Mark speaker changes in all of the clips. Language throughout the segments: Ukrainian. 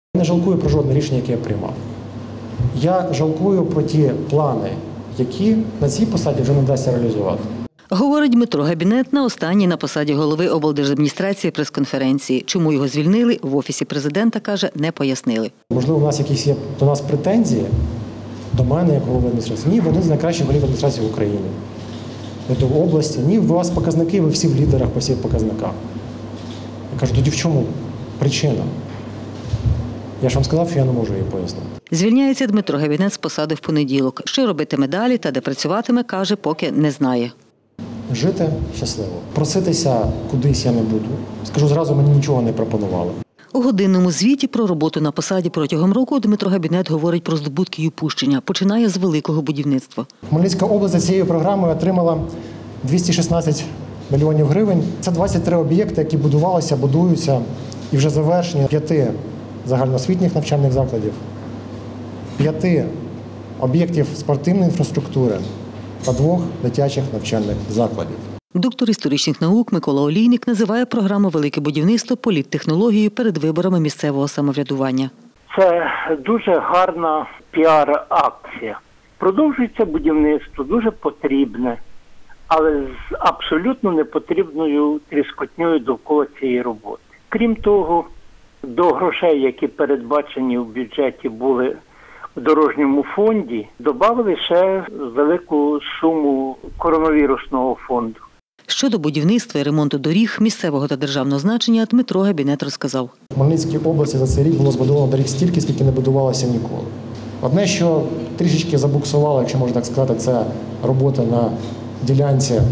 Speaker 1: Я не жалкую про жодне рішення, яке я приймав. Я жалкую про ті плани, які на цій посаді вже не вдасться реалізувати.
Speaker 2: Говорить Дмитро Габінет на останній на посаді голови облдержадміністрації прес-конференції. Чому його звільнили, в Офісі президента, каже, не пояснили.
Speaker 1: Можливо, у нас якісь є до нас претензії, до мене як голови адміністрації. Ні, ви один з найкращих голів адміністрації в Україні. В області. Ні, у вас показники, ви всі в лідерах по всіх показниках. Я кажу, тоді в чому причина? Я ж вам сказав, що я не можу її пояснити.
Speaker 2: Звільняється Дмитро Габінет з посади в понеділок. Що робитиме далі та де працюватиме, каже, поки не знає.
Speaker 1: Жити щасливо. Проситися кудись я не буду. Скажу зразу, мені нічого не пропонували.
Speaker 2: У годинному звіті про роботу на посаді протягом року Дмитро Габінет говорить про здобутки й упущення. Починає з великого будівництва.
Speaker 1: Хмельницька область за цією програмою отримала 216 мільйонів гривень. Це 23 об'єкти, які будувалися, будуються і вже завершені 5 загальноосвітніх навчальних закладів, 5 об'єктів спортивної інфраструктури та 2 дитячих навчальних закладів.
Speaker 2: Доктор історичних наук Микола Олійник називає програму «Велике будівництво» політтехнологією перед виборами місцевого самоврядування.
Speaker 3: Це дуже гарна піар-акція. Продовжується будівництво, дуже потрібне, але з абсолютно непотрібною тріскотнею довкола цієї роботи. Крім того, до грошей, які передбачені в бюджеті були в дорожньому фонді, додали ще велику суму коронавірусного фонду.
Speaker 2: Щодо будівництва і ремонту доріг місцевого та державного значення Дмитро Габінет розказав.
Speaker 1: В Хмельницькій області за цей рік було збудовано доріг стільки, скільки не будувалося ніколи. Одне, що трішечки забуксувало, якщо можна так сказати, це робота на ділянці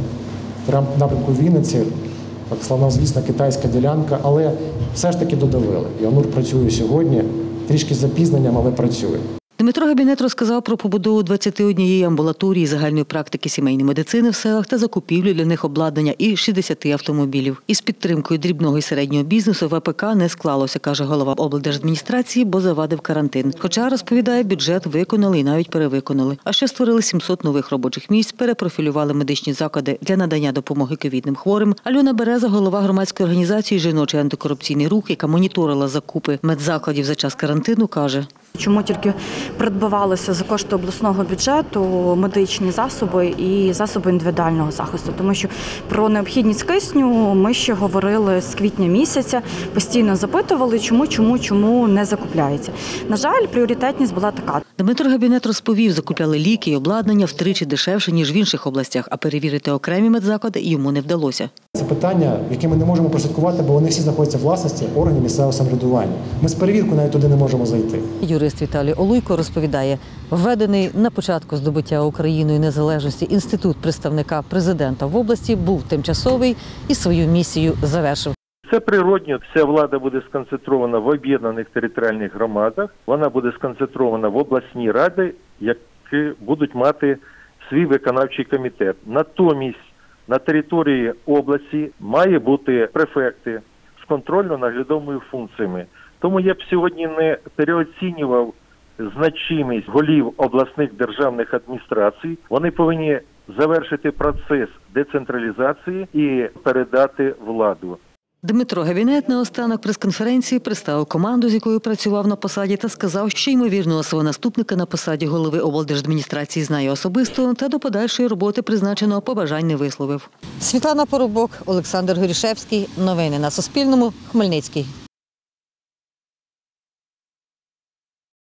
Speaker 1: в напрямку Вінниці, так славнозвісна китайська ділянка, але все ж таки додавили. Янур працює сьогодні, трішки з запізненням, але працює.
Speaker 2: Дмитро Габінет розказав про побудову 21 амбулаторії загальної практики сімейної медицини в селах та закупівлю для них обладнання і 60 автомобілів. Із підтримкою дрібного і середнього бізнесу ВПК не склалося, каже голова облдержадміністрації, бо завадив карантин. Хоча, розповідає, бюджет виконали і навіть перевиконали. А ще створили 700 нових робочих місць, перепрофілювали медичні заклади для надання допомоги ковідним хворим. Альона Береза, голова громадської організації «Жіночий антикорупційний рух», яка моніторила закупи медзакладів за час карантину, каже:
Speaker 4: чому тільки придбавалися за кошти обласного бюджету медичні засоби і засоби індивідуального захисту. Тому що про необхідність кисню ми ще говорили з квітня місяця, постійно запитували, чому не закупляється. На жаль, пріоритетність була така.
Speaker 2: Дмитро Габінет розповів, закупляли ліки і обладнання втричі дешевше, ніж в інших областях, а перевірити окремі медзаклади йому не вдалося.
Speaker 1: Це питання, які ми не можемо прослідкувати, бо вони всі знаходяться в власності органів місцевого самоврядування. Ми з перевіркою навіть туди не можемо зайти.
Speaker 2: Юрист Віталій Олуйко розповідає, введений на початку здобуття Україною незалежності інститут представника президента в області був тимчасовий і свою місію завершив.
Speaker 5: Це природньо, вся влада буде сконцентрована в об'єднаних територіальних громадах, вона буде сконцентрована в обласній раді, які будуть мати свій виконавчий комітет. Натомість на території області має бути префекти з контрольно-наглядовими функціями. Тому я б сьогодні не переоцінював значимість голів обласних державних адміністрацій. Вони повинні завершити процес децентралізації і передати владу.
Speaker 2: Дмитро Габінет наостанок прес-конференції представив команду, з якою працював на посаді, та сказав, що, ймовірно, свого наступника на посаді голови облдержадміністрації знає особисто та до подальшої роботи призначеного побажань не висловив. Світлана Поробок, Олександр Горішевський. Новини на Суспільному. Хмельницький.